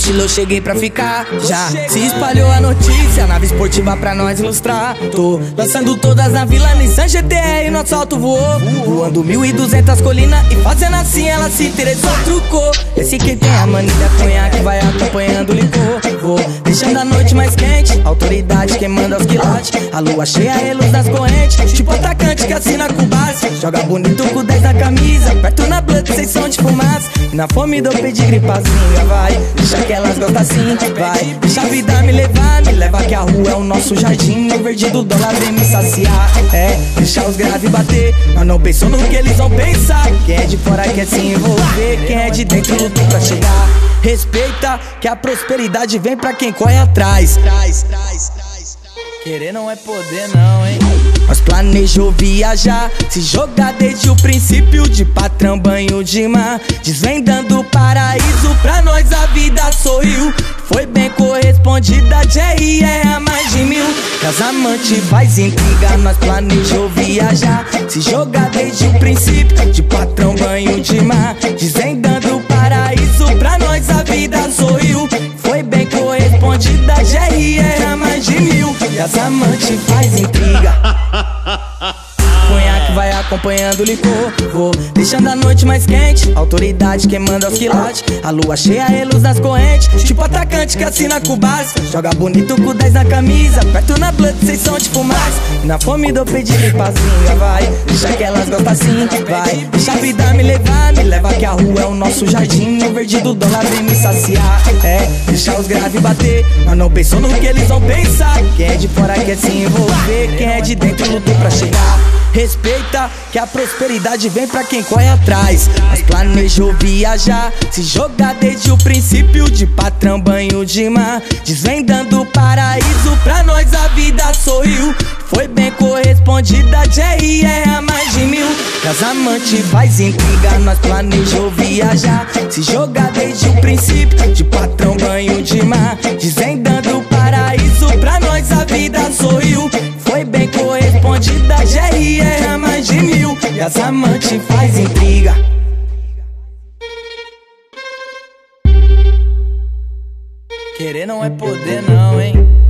estilo eu cheguei pra ficar. Já se espalhou a notícia, nave esportiva pra nós ilustrar. Tô lançando todas na Vila Nissan GTR, nosso alto voou. Voando 1200 colinas e fazendo assim ela se interessou. Trucou, esse que tem a mania conhaque vai acompanhando o licor. Vou deixando a noite mais quente, autoridade quem manda os quilates. A lua cheia e luz nas correntes, tipo atacante que assina com base. Joga bonito com 10 na camisa, perto na blunt, sem som de fumaça. E na fome do pedigree pazinha, vai, deixa que elas gostam assim, vai. Deixa a vida me levar, me leva que a rua é o nosso jardim. O verde do dólar vem me saciar, é, deixa os graves bater. Mas não pensou no que eles vão pensar. Quem é de fora quer se envolver, quem é de dentro lutou pra chegar. Respeita que a prosperidade vem pra quem corre atrás. Querer não é poder não, hein? Nós planejou viajar, se jogar desde o princípio. De patrão, banho de mar, desvendando o paraíso. Pra nós a vida sorriu, foi bem correspondida. Jerry é a mais de 1000. Casamante faz intriga, nós planejou viajar, se jogar desde o princípio. De patrão, banho de mar, desvendando o paraíso. Pra nós a vida sorriu, foi bem correspondida. Jerry é a mais de 1000. Casamante faz intriga, conhaque vai acompanhando o licor. Vou deixando a noite mais quente, autoridade quem manda os quilates. A lua cheia e luz nas correntes, tipo atacante que assina com base. Joga bonito com 10 na camisa, perto na blunt, sem som de fumaça. E na fome do pedigree pazinha, vai, deixa que elas gostam assim, vai. Deixa a vida me levar, me leva que a rua é o nosso jardim. O verde do dólar vem me saciar, é, deixa os graves bater. Mas não pensou no que eles vão pensar. Quem é de fora quer se envolver, quem é de dentro lutou pra chegar. Respeita que a prosperidade vem pra quem corre atrás. Mas planejou viajar, se jogar desde o princípio. De patrão, banho de mar, desvendando o paraíso. Pra nós a vida sorriu, foi bem correspondida. Jerry é a mais de 1000. Casamante faz intriga, nós planejou viajar, se jogar desde o princípio. De patrão, banho de mar, desvendando o paraíso. Pra nós a vida sorriu, foi bem correspondida. Jerry é a mais de 1000. Casamante faz intriga. Querer não é poder não, hein?